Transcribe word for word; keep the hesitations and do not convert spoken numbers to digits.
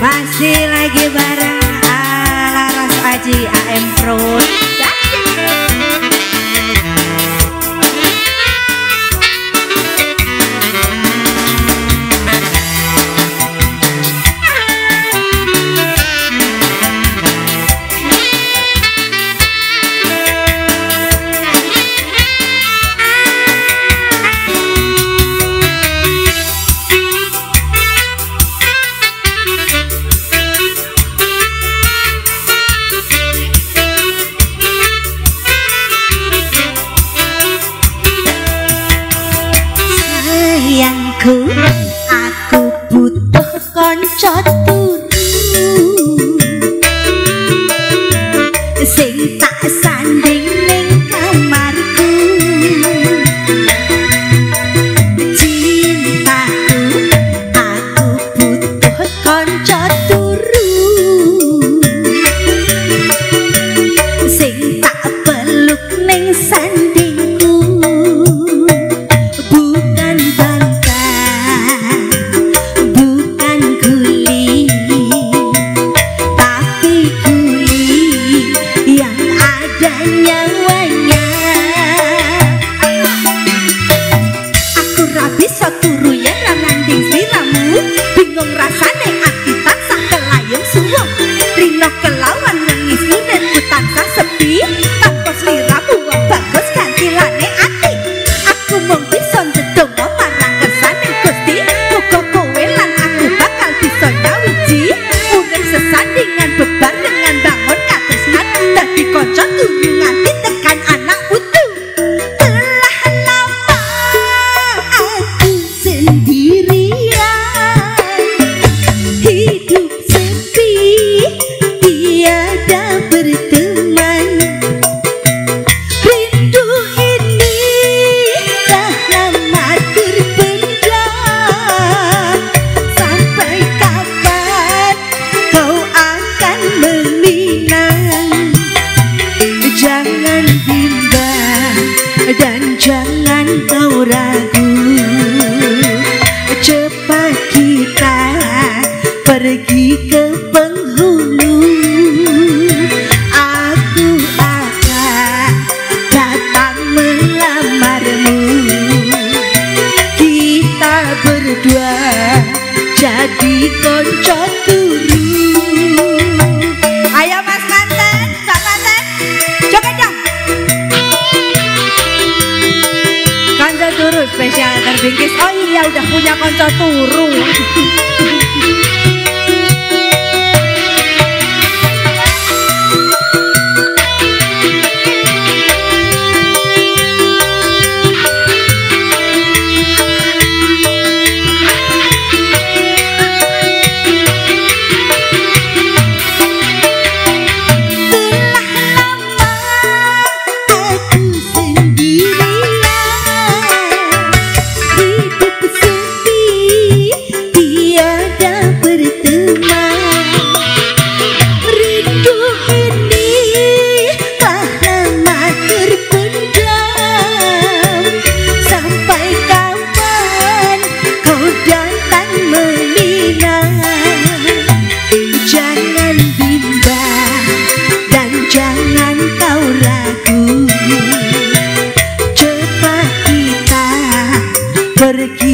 Masih lagi bareng Laras Aji A M Fruit. Sayangku, aku butuh konco turu sing tak sanding ning kamarku. Cintaku, aku butuh konco turu sing tak peluk ning sandingku. Bukan bangka, bukan guli, tapi guli yang ada nyawanya. Aku rabi saturu ya nanding sliramu, bingung rasane ati tansah kelayung suwung. Rino kelawan nangismu dan ku tansah sepi, tanpa sliramu wong bagus gantilane ati. Aku mung bisa ndedonga marang kersane Gusti, muga kowe lan aku bakal bisa nyawiji urip sesandingan bebarengan bangun katresnan dadi kanca turu nganti tekan anak utuh. Telah lama aku sendirian, hidup sepi tiada berteman. Rindu ini telah lama terpendam. Sampai kapan kau akan meminang? Jangan bimbang dan jangan kau ragu, cepat kita pergi ke penghulu. Aku akan datang melamarmu, kita berdua jadi konco turu. Ayo Mas Manten, Mbak Manten, joget dong. Konco turu spesial terbingkis. Oh iya, udah punya konco turu. Pergi